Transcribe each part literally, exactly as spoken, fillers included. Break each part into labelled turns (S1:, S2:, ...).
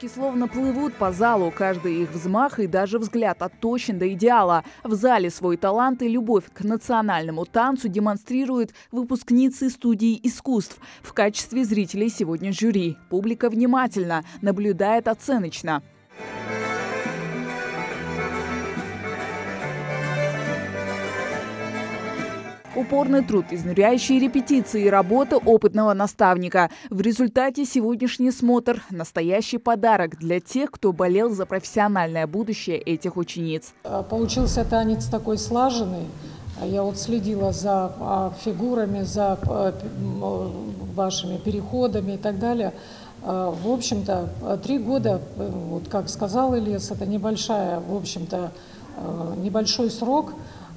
S1: Девушки словно плывут по залу. Каждый их взмах и даже взгляд отточен до идеала. В зале свой талант и любовь к национальному танцу демонстрируют выпускницы студии искусств. В качестве зрителей сегодня жюри. Публика внимательно, наблюдает оценочно. Упорный труд, изнуряющие репетиции и работа опытного наставника. В результате сегодняшний смотр – настоящий подарок для тех, кто болел за профессиональное будущее этих учениц.
S2: Получился танец такой слаженный. Я вот следила за фигурами, за вашими переходами и так далее. В общем-то, три года, вот как сказал Ильяс, это небольшая, в общем-то, небольшой срок.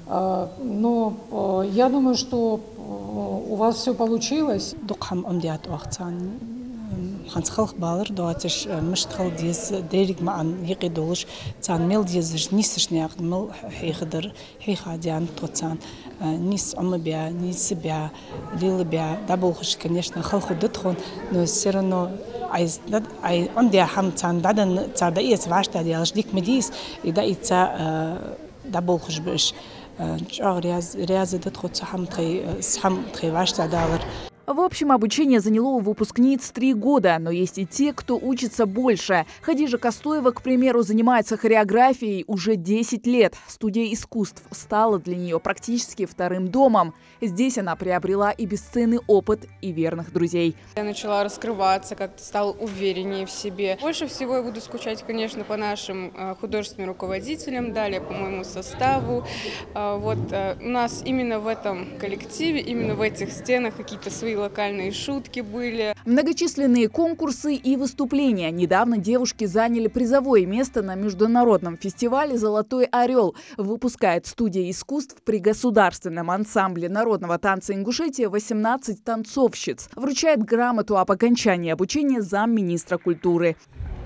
S2: Но я думаю, что у вас все получилось.
S3: خنسخلق بالر دواتش مشتخل ديز ديرج معن يقيدولش تان ميل ديزش نيسش نياقد مل حيخدر حيخا ديان توتان نيس عم بيا نيس بيا ليل بيا دبلخش конечно خلخو دتخون но все равно عايز عايز عندي حم تان دادن تار دايت واشتا ديالش ديك مديس إذا إتا دبلخش بش رياز رياز دتخو تحم تخي سحم تخي واشتا دالر.
S1: В общем, обучение заняло у выпускниц три года, но есть и те, кто учится больше. Хадижа Костоева, к примеру, занимается хореографией уже десять лет. Студия искусств стала для нее практически вторым домом. Здесь она приобрела и бесценный опыт, и верных друзей.
S4: Я начала раскрываться, как-то стала увереннее в себе. Больше всего я буду скучать, конечно, по нашим художественным руководителям, далее по моему составу. Вот у нас именно в этом коллективе, именно в этих стенах какие-то свои локальные шутки были.
S1: Многочисленные конкурсы и выступления. Недавно девушки заняли призовое место на международном фестивале «Золотой орел». Выпускает студия искусств при государственном ансамбле народного танца Ингушетии восемнадцать танцовщиц. Вручает грамоту об окончании обучения замминистра культуры.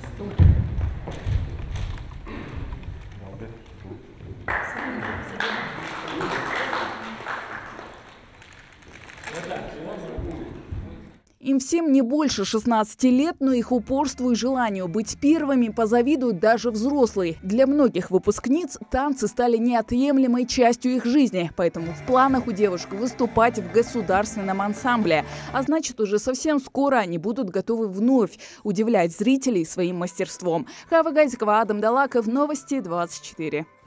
S1: Им всем не больше шестнадцати лет, но их упорству и желанию быть первыми позавидуют даже взрослые. Для многих выпускниц танцы стали неотъемлемой частью их жизни, поэтому в планах у девушек выступать в государственном ансамбле. А значит, уже совсем скоро они будут готовы вновь удивлять зрителей своим мастерством. Хава Газикова, Адам Далаков, Новости двадцать четыре.